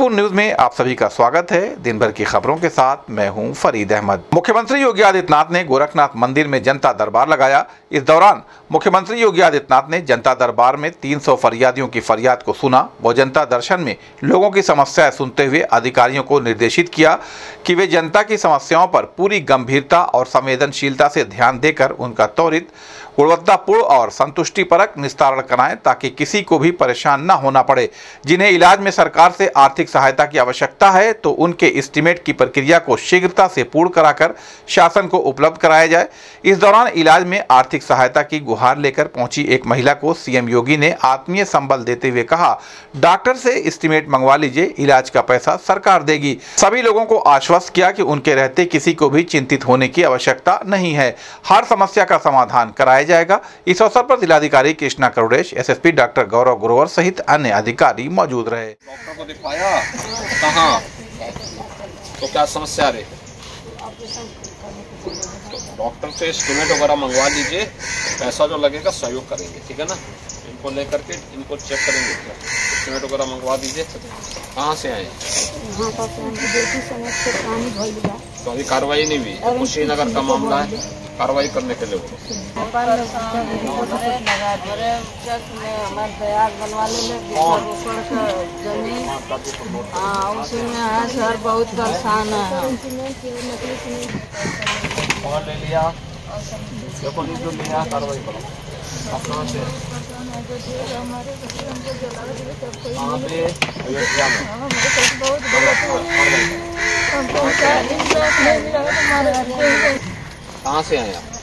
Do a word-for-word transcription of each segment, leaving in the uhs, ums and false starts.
Gorakhpur news में आप सभी का स्वागत है। दिन भर की खबरों के साथ मैं हूं फरीद अहमद। मुख्यमंत्री योगी आदित्यनाथ ने गोरखनाथ मंदिर में जनता दरबार लगाया। इस दौरान मुख्यमंत्री योगी आदित्यनाथ ने जनता दरबार में तीन सौ फरियादियों की फरियाद को सुना। वो जनता दर्शन में लोगों की समस्याएं सुनते हुए अधिकारियों को निर्देशित किया कि वे जनता की समस्याओं पर पूरी गंभीरता और संवेदनशीलता से ध्यान देकर उनका त्वरित, गुणवत्तापूर्ण और संतुष्टिपरक निस्तारण कराएं, ताकि किसी को भी परेशान न होना पड़े। जिन्हें इलाज में सरकार से आर्थिक सहायता की आवश्यकता है तो उनके एस्टीमेट की प्रक्रिया को शीघ्रता से पूर्ण कराकर शासन को उपलब्ध कराया जाए। इस दौरान इलाज में आर्थिक सहायता की गुहार लेकर पहुंची एक महिला को सीएम योगी ने आत्मीय संबल देते हुए कहा, डॉक्टर से एस्टीमेट मंगवा लीजिए, इलाज का पैसा सरकार देगी। सभी लोगों को आश्वस्त किया कि उनके रहते किसी को भी चिंतित होने की आवश्यकता नहीं है, हर समस्या का समाधान कराया जाएगा। इस अवसर पर जिलाधिकारी कृष्णा करुड़ेश, एसएसपी डॉक्टर गौरव गुरोवर सहित अन्य अधिकारी मौजूद रहे। डॉक्टर को दिखाया कहाँ, तो क्या समस्या रही? तो डॉक्टर से एस्टीमेट वगैरह मंगवा लीजिए, पैसा जो लगेगा सहयोग करेंगे, ठीक है ना। इनको लेकर के इनको चेक करेंगे, एस्टीमेट वगैरह मंगवा दीजिए। कहाँ से आए? तो अभी कार्रवाई नहीं हुई, कुशीनगर का मामला है, कार्रवाई करने के लिए सर बहुत परेशान है। कौन ले लिया? देखो जो लिया कार्रवाई करो। कहाँ से? कहाँ पे? अयोध्या में। कहाँ से आए आप?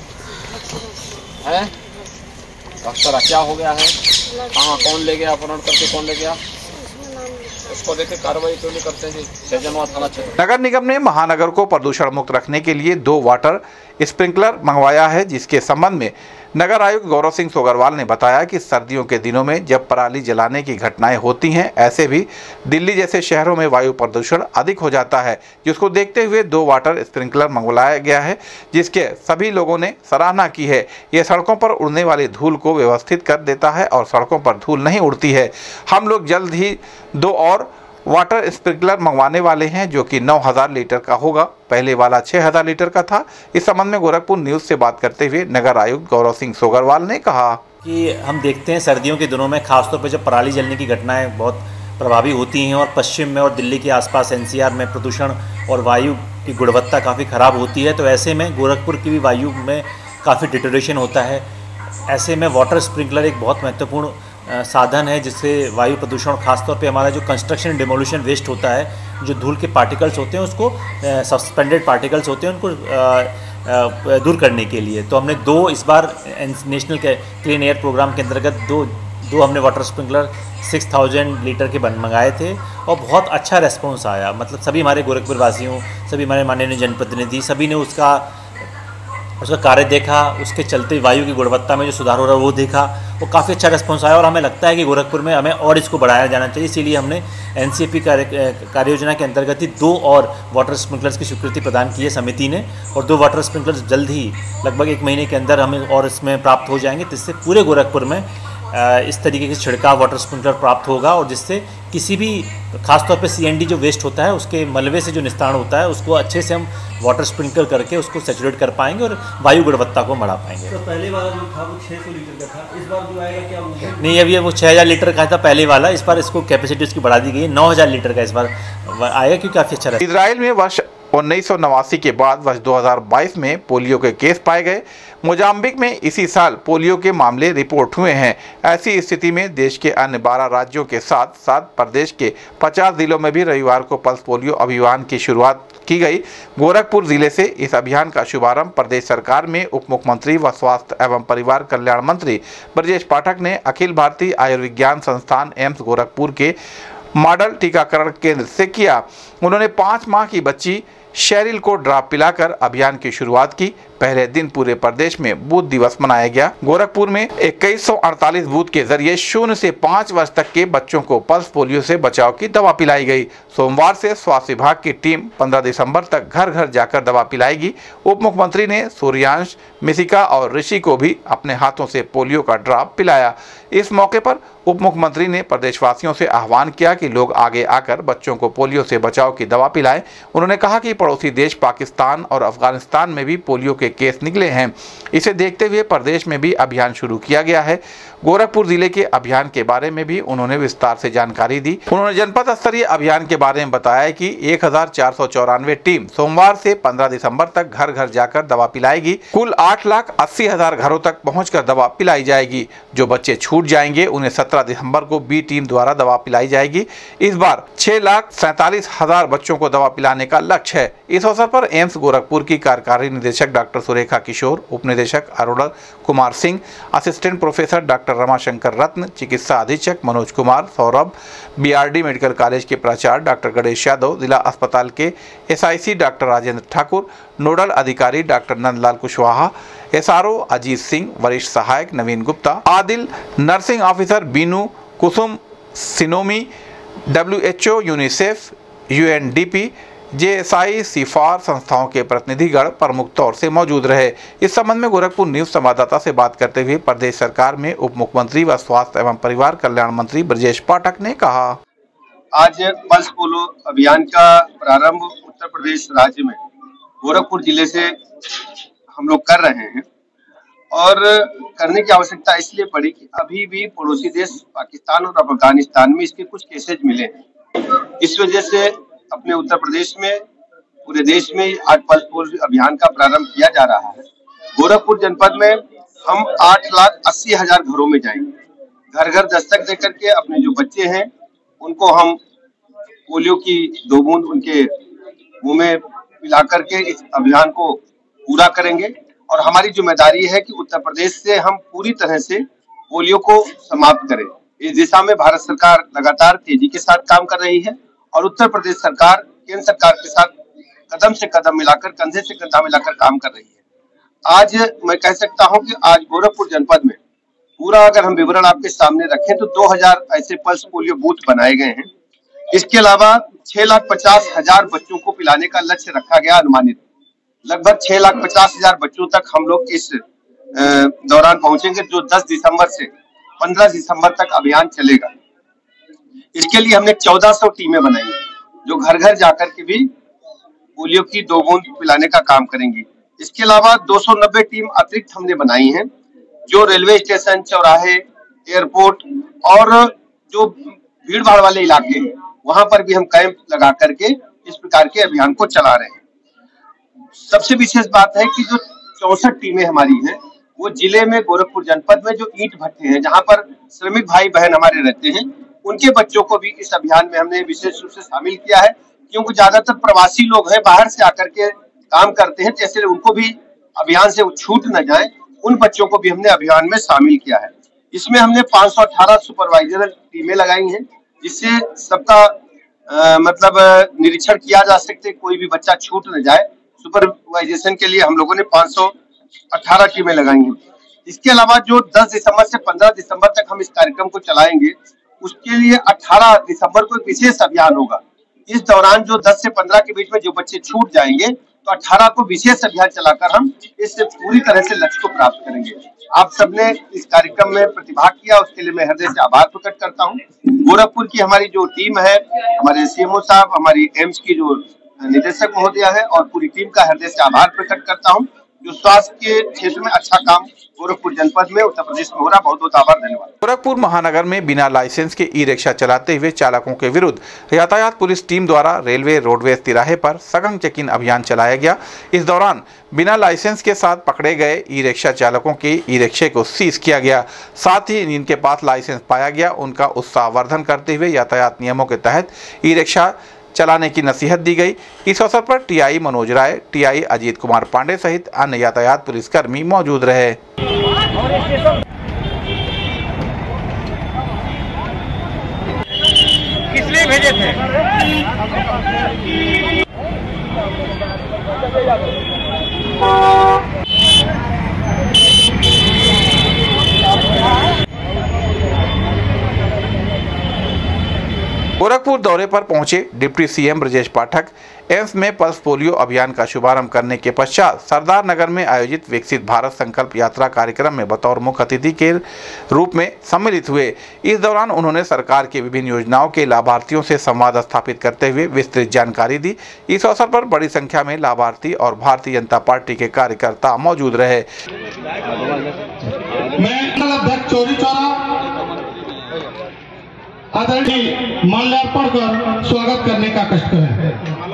हैं? डॉक्टर क्या हो गया है? कहाँ कौन ले गया? अपहरण करके कौन ले गया? उसको देखे कार्रवाई क्यों नहीं करते जी? सैजनवा थाना क्षेत्र। नगर निगम ने महानगर को प्रदूषण मुक्त रखने के लिए दो वाटर स्प्रिंकलर मंगवाया है, जिसके संबंध में नगर आयुक्त गौरव सिंह सोगरवाल ने बताया कि सर्दियों के दिनों में जब पराली जलाने की घटनाएं होती हैं, ऐसे भी दिल्ली जैसे शहरों में वायु प्रदूषण अधिक हो जाता है, जिसको देखते हुए दो वाटर स्प्रिंकलर मंगवाया गया है, जिसके सभी लोगों ने सराहना की है। ये सड़कों पर उड़ने वाली धूल को व्यवस्थित कर देता है और सड़कों पर धूल नहीं उड़ती है। हम लोग जल्द ही दो और वाटर स्प्रिंकलर मंगवाने वाले हैं, जो कि नौ हज़ार लीटर का होगा। पहले वाला छह हज़ार लीटर का था। इस संबंध में गोरखपुर न्यूज से बात करते हुए नगर आयुक्त गौरव सिंह सोगरवाल ने कहा कि हम देखते हैं सर्दियों के दिनों में खासतौर पर जब पराली जलने की घटनाएं बहुत प्रभावी होती हैं और पश्चिम में और दिल्ली के आसपास एनसीआर में प्रदूषण और वायु की गुणवत्ता काफ़ी ख़राब होती है, तो ऐसे में गोरखपुर की भी वायु में काफ़ी डिटोरेशन होता है। ऐसे में वाटर स्प्रिंकलर एक बहुत महत्वपूर्ण साधन है, जिससे वायु प्रदूषण खासतौर पे हमारा जो कंस्ट्रक्शन डिमोलिशन वेस्ट होता है, जो धूल के पार्टिकल्स होते हैं, उसको सस्पेंडेड पार्टिकल्स होते हैं, उनको आ, आ, दूर करने के लिए तो हमने दो इस बार नेशनल क्लीन एयर प्रोग्राम के अंतर्गत दो दो हमने water sprinkler six thousand litre के बन मंगाए थे और बहुत अच्छा रेस्पॉन्स आया। मतलब सभी हमारे गोरखपुर वासियों, सभी हमारे माननीय जनप्रतिनिधि, सभी ने उसका उसका कार्य देखा, उसके चलते वायु की गुणवत्ता में जो सुधार हो रहा है वो देखा, वो काफ़ी अच्छा रिस्पॉन्स आया और हमें लगता है कि गोरखपुर में हमें और इसको बढ़ाया जाना चाहिए। इसीलिए हमने एनसीपी कार्य कार्य योजना के अंतर्गत ही दो और वाटर स्प्रिंकलर्स की स्वीकृति प्रदान की है समिति ने, और दो वाटर स्प्रिंकलर्स जल्द ही लगभग एक महीने के अंदर हमें और इसमें प्राप्त हो जाएंगे, जिससे पूरे गोरखपुर में इस तरीके के छिड़काव वाटर स्प्रिंकलर प्राप्त होगा और जिससे किसी भी खासतौर पे सीएनडी जो वेस्ट होता है उसके मलबे से जो निस्तारण होता है उसको अच्छे से हम वाटर स्प्रिंकलर करके उसको सैचुरेट कर पाएंगे और वायु गुणवत्ता को बढ़ा पाएंगे। तो पहले वाला जो था वो छह सौ लीटर का था, इस बार जो आएगा क्या वो? नहीं, अभी वो छः हज़ार लीटर का था पहले वाला, इस बार इसको कैपेसिटी उसकी बढ़ा दी गई है, नौ हज़ार लीटर का इस बार आएगा, क्योंकि काफ़ी अच्छा रहेगा। इजराइल में वर्ष उन्नीस सौ नवासी के बाद वर्ष दो हज़ार बाईस में पोलियो के केस पाए गए। मोजाम्बिक में इसी साल पोलियो के मामले रिपोर्ट हुए हैं। ऐसी स्थिति में देश के अन्य बारह राज्यों के साथ साथ प्रदेश के पचास जिलों में भी रविवार को पल्स पोलियो अभियान की शुरुआत की गई। गोरखपुर जिले से इस अभियान का शुभारंभ प्रदेश सरकार में उप मुख्यमंत्री व स्वास्थ्य एवं परिवार कल्याण मंत्री ब्रजेश पाठक ने अखिल भारतीय आयुर्विज्ञान संस्थान एम्स गोरखपुर के मॉडल टीकाकरण केंद्र से किया। उन्होंने पाँच माह की बच्ची शेरिल को ड्राप पिलाकर अभियान की शुरुआत की। पहले दिन पूरे प्रदेश में बूथ दिवस मनाया गया। गोरखपुर में इक्कीस सौ अड़तालीस बूथ के जरिए शून्य से पाँच वर्ष तक के बच्चों को पल्स पोलियो से बचाव की दवा पिलाई गई। सोमवार से स्वास्थ्य विभाग की टीम पंद्रह दिसंबर तक घर घर जाकर दवा पिलाएगी। उप मुख्यमंत्री ने सूर्यांश, मिशिका और ऋषि को भी अपने हाथों से पोलियो का ड्रॉप पिलाया। इस मौके पर उप मुख्यमंत्री ने प्रदेशवासियों से आह्वान किया कि लोग आगे आकर बच्चों को पोलियो से बचाव की दवा पिलाएं। उन्होंने कहा कि पड़ोसी देश पाकिस्तान और अफगानिस्तान में भी पोलियो के केस निकले हैं। इसे देखते हुए प्रदेश में भी अभियान शुरू किया गया है। गोरखपुर जिले के अभियान के बारे में भी उन्होंने विस्तार से जानकारी दी। उन्होंने जनपद स्तरीय अभियान के बारे में बताया कि एक हजार चार सौ चौरानवे टीम सोमवार से पंद्रह दिसंबर तक घर घर जाकर दवा पिलाएगी। कुल आठ लाख अस्सी हजार घरों तक पहुंचकर दवा पिलाई जाएगी। जो बच्चे छूट जाएंगे उन्हें सत्रह दिसंबर को बी टीम द्वारा दवा पिलाई जाएगी। इस बार छह लाख सैतालीस हजार बच्चों को दवा पिलाने का लक्ष्य है। इस अवसर पर एम्स गोरखपुर की कार्यकारी निदेशक डॉक्टर सुरेखा किशोर, उप निदेशक Arun Kumar Singh, assistant professor doctor Ramashankar Ratna, चिकित्सा अधीक्षक Manoj Kumar, Saurabh, BRD medical college के प्राचार्य डॉक्टर गणेश यादव, जिला अस्पताल के SIC doctor Rajendra Thakur, nodal अधिकारी डॉक्टर नंदलाल कुशवाहा, एसआरओ अजीत सिंह, वरिष्ठ सहायक नवीन गुप्ता, आदिल, नर्सिंग ऑफिसर बीनू, कुसुम, सिनोमी, डब्ल्यूएचओ, यूनिसेफ, यूएनडीपी, जेएसआई, सिफार संस्थाओं के प्रतिनिधिगण प्रमुख तौर से मौजूद रहे। इस संबंध में गोरखपुर न्यूज संवाददाता से बात करते हुए प्रदेश सरकार में उप मुख्यमंत्री व स्वास्थ्य एवं परिवार कल्याण मंत्री ब्रजेश पाठक ने कहा, आज पल्स पोलियो अभियान का प्रारंभ उत्तर प्रदेश राज्य में गोरखपुर जिले से हम लोग कर रहे हैं और करने की आवश्यकता इसलिए पड़ी कि अभी भी पड़ोसी देश पाकिस्तान और अफगानिस्तान में इसके कुछ केसेज मिले हैं। इस वजह से अपने उत्तर प्रदेश में, पूरे देश में आज पल्स पोलियो अभियान का प्रारंभ किया जा रहा है। गोरखपुर जनपद में हम आठ लाख अस्सी हजार घरों में जाएंगे। घर घर दस्तक देकर के अपने जो बच्चे हैं उनको हम पोलियो की दो बूंद उनके मुंह में पिला करके इस अभियान को पूरा करेंगे और हमारी जिम्मेदारी है कि उत्तर प्रदेश से हम पूरी तरह से पोलियो को समाप्त करें। इस दिशा में भारत सरकार लगातार तेजी के साथ काम कर रही है और उत्तर प्रदेश सरकार केंद्र सरकार के साथ कदम से कदम मिलाकर, कंधे से कंधा मिलाकर काम कर रही है। आज मैं कह सकता हूं कि आज गोरखपुर जनपद में पूरा अगर हम विवरण आपके सामने रखें तो दो हजार ऐसे पल्स पोलियो बूथ बनाए गए हैं। इसके अलावा छह लाख पचास हजार बच्चों को पिलाने का लक्ष्य रखा गया अनुमानित। लगभग छह लाख पचास हजार बच्चों तक हम लोग इस दौरान पहुंचेंगे, जो दस दिसंबर से पंद्रह दिसंबर तक अभियान चलेगा। इसके लिए हमने चौदह सौ टीमें बनाई हैं जो घर घर जाकर के भी पोलियो की दो बूंद पिलाने का काम करेंगी। इसके अलावा दो सौ नब्बे टीम अतिरिक्त हमने बनाई हैं जो रेलवे स्टेशन, चौराहे, एयरपोर्ट और जो भीड़ भाड़ वाले इलाके हैं वहां पर भी हम कैंप लगा करके इस प्रकार के अभियान को चला रहे हैं। सबसे विशेष बात है कि जो चौसठ टीमें हमारी हैं वो जिले में, गोरखपुर जनपद में जो ईंट भट्टे हैं, जहां पर श्रमिक भाई बहन हमारे रहते हैं, उनके बच्चों को भी इस अभियान में हमने विशेष रूप से शामिल किया है, क्योंकि ज्यादातर प्रवासी लोग हैं, बाहर से आकर के काम करते हैं, जैसे उनको भी अभियान से छूट न जाए, उन बच्चों को भी हमने अभियान में शामिल किया है। इसमें हमने पाँच सौ अठारह सुपरवाइजर टीमें लगाई हैं, जिससे सबका आ, मतलब निरीक्षण किया जा सकते, कोई भी बच्चा छूट न जाए। सुपरवाइजेशन के लिए हम लोगों ने पाँच सौ अठारह टीमें लगाई हैं। इसके अलावा जो दस दिसंबर से पंद्रह दिसंबर तक हम इस कार्यक्रम को चलाएंगे, उसके लिए अठारह दिसंबर को एक विशेष अभियान होगा। इस दौरान जो दस से पंद्रह के बीच में जो बच्चे छूट जाएंगे, तो अठारह को विशेष अभियान चलाकर हम इससे पूरी तरह से लक्ष्य को प्राप्त करेंगे। आप सबने इस कार्यक्रम में प्रतिभाग किया, उसके लिए मैं हृदय से आभार प्रकट करता हूं। गोरखपुर की हमारी जो टीम है, हमारे सीएमओ साहब, हमारी एम्स की जो निदेशक महोदया है और पूरी टीम का हृदय से आभार प्रकट करता हूं, जो स्वास्थ्य के क्षेत्र में अच्छा काम गोरखपुर जनपद में, उत्तर प्रदेश में हो रहा। बहुत बहुत आभार, धन्यवाद। गोरखपुर महानगर में बिना लाइसेंस के ई रिक्शा चलाते हुए चालकों के विरुद्ध यातायात पुलिस टीम द्वारा रेलवे रोडवेज तिराहे पर सघन चेकिंग अभियान चलाया गया। इस दौरान बिना लाइसेंस के साथ पकड़े गए ई रिक्शा चालकों के ई रिक्शे को सीज किया गया। साथ ही जिनके पास लाइसेंस पाया गया उनका उत्साहवर्धन करते हुए यातायात नियमों के तहत ई रिक्शा चलाने की नसीहत दी गई। इस अवसर पर टीआई मनोज राय, टीआई अजीत कुमार पांडे सहित अन्य यातायात पुलिसकर्मी मौजूद रहे। किस लिए भेजे थे? गोरखपुर दौरे पर पहुंचे deputy CM Brajesh Pathak AIIMS में पल्स पोलियो अभियान का शुभारंभ करने के पश्चात सरदार नगर में आयोजित विकसित भारत संकल्प यात्रा कार्यक्रम में बतौर मुख्य अतिथि के रूप में सम्मिलित हुए। इस दौरान उन्होंने सरकार की विभिन्न योजनाओं के लाभार्थियों से संवाद स्थापित करते हुए विस्तृत जानकारी दी। इस अवसर पर बड़ी संख्या में लाभार्थी और भारतीय जनता पार्टी के कार्यकर्ता मौजूद रहे। आदरणीय माल्यार्पण कर स्वागत करने का कष्ट करें।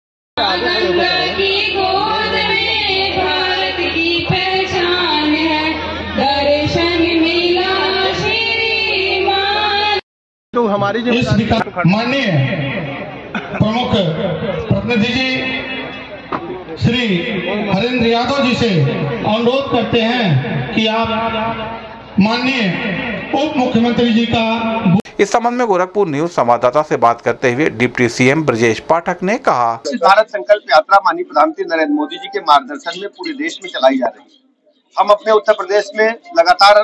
की गोद में भारत की पहचान है, दर्शन मिला श्रीमान। तो हमारी जो इस माननीय प्रमुख प्रतिनिधि जी श्री हरेंद्र यादव जी से अनुरोध करते हैं कि आप माननीय उप मुख्यमंत्री जी का। इस संबंध में गोरखपुर न्यूज संवाददाता से बात करते हुए डिप्टी सीएम ब्रजेश पाठक ने कहा, भारत संकल्प यात्रा माननीय प्रधानमंत्री नरेंद्र मोदी जी के मार्गदर्शन में पूरे देश में चलाई जा रही है। हम अपने उत्तर प्रदेश में लगातार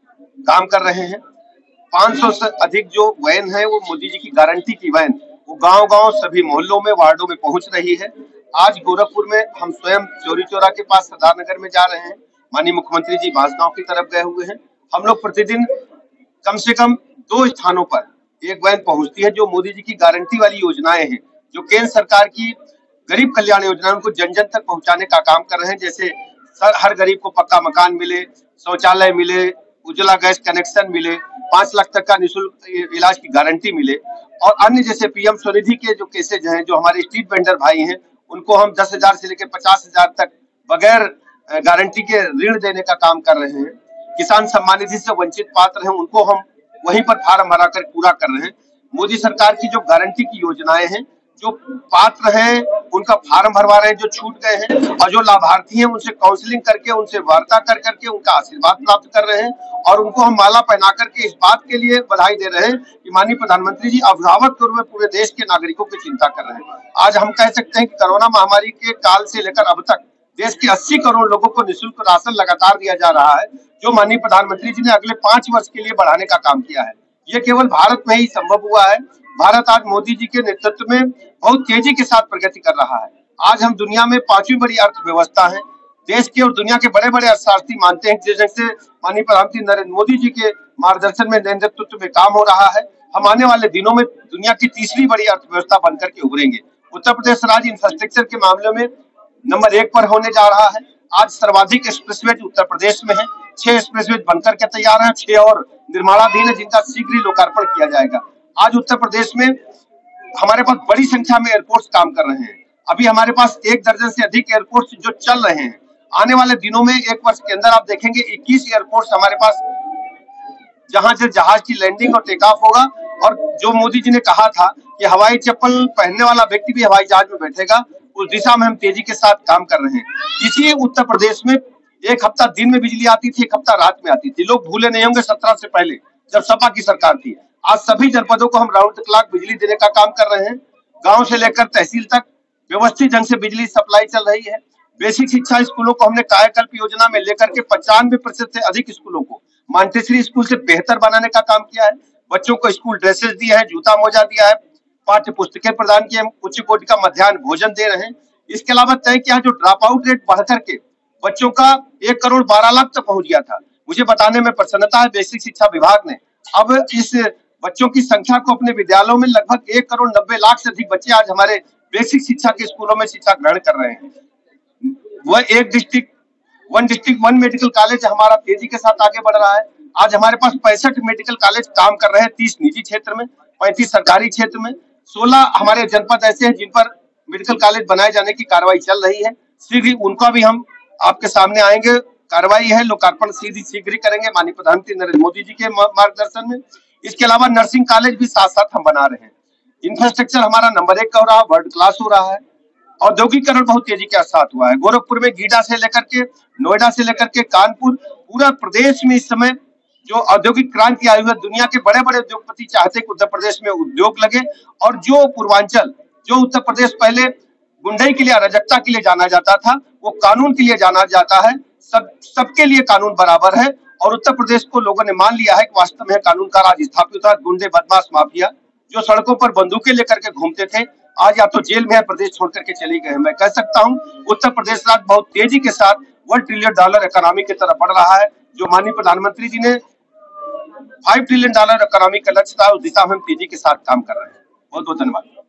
काम कर रहे हैं। पाँच सौ से अधिक जो वैन है वो मोदी जी की गारंटी की वैन वो गांव गांव सभी मोहल्लों में वार्डों में पहुंच रही है। आज गोरखपुर में हम स्वयं चौरी चौरा के पास सरदार नगर में जा रहे हैं। माननीय मुख्यमंत्री जी बांसगांव की तरफ गए हुए हैं। हम लोग प्रतिदिन कम से कम दो स्थानों पर एक वैन पहुंचती है जो मोदी जी की गारंटी वाली योजनाएं हैं, जो केंद्र सरकार की गरीब कल्याण योजना उनको जन जन तक पहुंचाने का काम कर रहे हैं। जैसे सर हर गरीब को पक्का मकान मिले, शौचालय मिले, उज्ज्वला गैस कनेक्शन मिले, पांच लाख तक का निःशुल्क इलाज की गारंटी मिले और अन्य जैसे पीएम स्वनिधि के जो केसेज हैं, जो हमारे स्ट्रीट वेंडर भाई हैं उनको हम दस हजार से लेकर पचास हजार तक बगैर गारंटी के ऋण देने का काम कर रहे हैं। किसान सम्मान निधि से वंचित पात्र हैं उनको हम वहीं पर फार्म भरा कर पूरा कर रहे हैं। मोदी सरकार की जो गारंटी की योजनाएं हैं, जो पात्र हैं उनका फार्म भरवा रहे हैं जो छूट गए हैं, और जो लाभार्थी हैं उनसे काउंसलिंग करके उनसे वार्ता कर करके उनका आशीर्वाद प्राप्त कर रहे हैं और उनको हम माला पहना करके इस बात के लिए बधाई दे रहे हैं कि माननीय प्रधानमंत्री जी अभिभावक के रूप में पूरे देश के नागरिकों की चिंता कर रहे हैं। आज हम कह सकते हैं कि कोरोना महामारी के काल से लेकर अब तक देश के अस्सी करोड़ लोगों को निःशुल्क राशन लगातार दिया जा रहा है, जो माननीय प्रधानमंत्री जी ने अगले पांच वर्ष के लिए बढ़ाने का काम किया है। ये केवल भारत में ही संभव हुआ है। भारत आज मोदी जी के नेतृत्व में बहुत तेजी के साथ प्रगति कर रहा है। आज हम दुनिया में पांचवी बड़ी अर्थव्यवस्था है। देश के और दुनिया के बड़े बड़े अर्थशास्त्री मानते हैं कि जैसे माननीय प्रधानमंत्री नरेंद्र मोदी जी के मार्गदर्शन में नेतृत्व में काम हो रहा है, हम आने वाले दिनों में दुनिया की तीसरी बड़ी अर्थव्यवस्था बनकर के उभरेंगे। उत्तर प्रदेश राज्य इंफ्रास्ट्रक्चर के मामले में नंबर एक पर होने जा रहा है। आज सर्वाधिक एक्सप्रेसवे उत्तर प्रदेश में है। छह एक्सप्रेसवे बनकर के तैयार हैं, छह और निर्माणाधीन है जिनका शीघ्र ही लोकार्पण किया जाएगा। आज उत्तर प्रदेश में हमारे पास बड़ी संख्या में एयरपोर्ट्स काम कर रहे हैं। अभी हमारे पास एक दर्जन से अधिक एयरपोर्ट्स जो चल रहे हैं। आने वाले दिनों में एक वर्ष के अंदर आप देखेंगे इक्कीस एयरपोर्ट्स हमारे पास जहां से जहाज की लैंडिंग और टेक ऑफ होगा। और जो मोदी जी ने कहा था कि हवाई चप्पल पहनने वाला व्यक्ति भी हवाई जहाज में बैठेगा, उस दिशा में हम तेजी के साथ काम कर रहे हैं। इसी उत्तर प्रदेश में एक हफ्ता दिन में बिजली आती थी, एक हफ्ता रात में आती थी। लोग भूले नहीं होंगे सत्रह से पहले जब सपा की सरकार थी। आज सभी जनपदों को हम राउंड द क्लॉक बिजली देने का काम कर रहे हैं। गांव से लेकर तहसील तक व्यवस्थित ढंग से बिजली सप्लाई चल रही है। बेसिक शिक्षा स्कूलों को हमने कायाकल्प योजना में लेकर के पचानवे प्रतिशत से अधिक स्कूलों को मांटेसरी स्कूल से बेहतर बनाने का काम किया है। बच्चों को स्कूल ड्रेसेस दिया है, जूता मोजा दिया है, पाठ्य पुस्तकें प्रदान किए, उच्च कोटि का मध्याह्न भोजन दे रहे हैं। इसके अलावा तय किया जो ड्रॉप आउट रेट बढ़कर के बच्चों का एक करोड़ बारह लाख तक पहुंच गया था। मुझे बताने में प्रसन्नता है बेसिक शिक्षा विभाग ने अब इस बच्चों की संख्या को अपने विद्यालयों में लगभग एक करोड़ नब्बे लाख से अधिक बच्चे आज हमारे बेसिक शिक्षा के स्कूलों में शिक्षा ग्रहण कर रहे हैं। वह एक district one district one medical college हमारा तेजी के साथ आगे बढ़ रहा है। आज हमारे पास पैंसठ मेडिकल कॉलेज काम कर रहे हैं, तीस निजी क्षेत्र में, पैंतीस सरकारी क्षेत्र में। सोलह हमारे जनपद ऐसे हैं जिन पर मेडिकल कॉलेज बनाए जाने की कार्रवाई चल रही है। शीघ्र उनका भी हम आपके सामने आएंगे। कार्रवाई है, लोकार्पण सीधी शीघ्र करेंगे माननीय प्रधानमंत्री नरेंद्र मोदी जी के मार्गदर्शन में। इसके अलावा नर्सिंग कॉलेज भी साथ साथ हम बना रहे हैं। इंफ्रास्ट्रक्चर हमारा नंबर एक का हो रहा है, वर्ल्ड क्लास हो रहा है। औद्योगिकरण बहुत तेजी के साथ हुआ है। गोरखपुर में गीडा से लेकर के नोएडा से लेकर के कानपुर, पूरा प्रदेश में इस समय जो औद्योगिक क्रांति आई हुई है। दुनिया के बड़े बड़े उद्योगपति चाहते हैं कि उत्तर प्रदेश में उद्योग लगे और जो पूर्वांचल, जो उत्तर प्रदेश पहले गुंडई के लिए, अराजकता के लिए जाना जाता था, वो कानून के लिए जाना जाता है। सब सबके लिए कानून बराबर है और उत्तर प्रदेश को लोगों ने मान लिया है कि वास्तव में कानून का राज स्थापित हुआ। गुंडे, बदमाश, माफिया जो सड़कों पर बंदूकें लेकर के घूमते थे, आज या तो जेल में है, प्रदेश छोड़ करके चले गए। मैं कह सकता हूँ उत्तर प्रदेश राज्य बहुत तेजी के साथ वन ट्रिलियन डॉलर इकोनॉमी की तरफ बढ़ रहा है। जो माननीय प्रधानमंत्री जी ने फाइव ट्रिलियन डॉलर इकोनॉमी का लक्ष्य था, उस दिशा में हम तेजी के साथ काम कर रहे हैं। बहुत बहुत धन्यवाद।